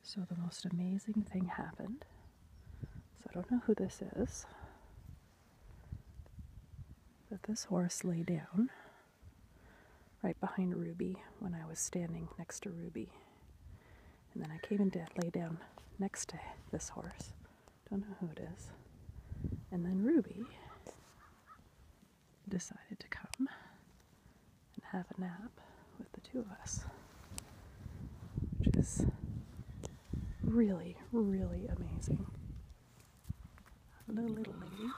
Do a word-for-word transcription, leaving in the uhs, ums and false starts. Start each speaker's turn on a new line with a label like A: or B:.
A: So the most amazing thing happened. So I don't know who this is, but this horse lay down right behind Ruby when I was standing next to Ruby. And then I came and did lay down next to this horse. Don't know who it is. And then Ruby decided to come and have a nap with the two of us, which is really, really amazing. Hello, little lady.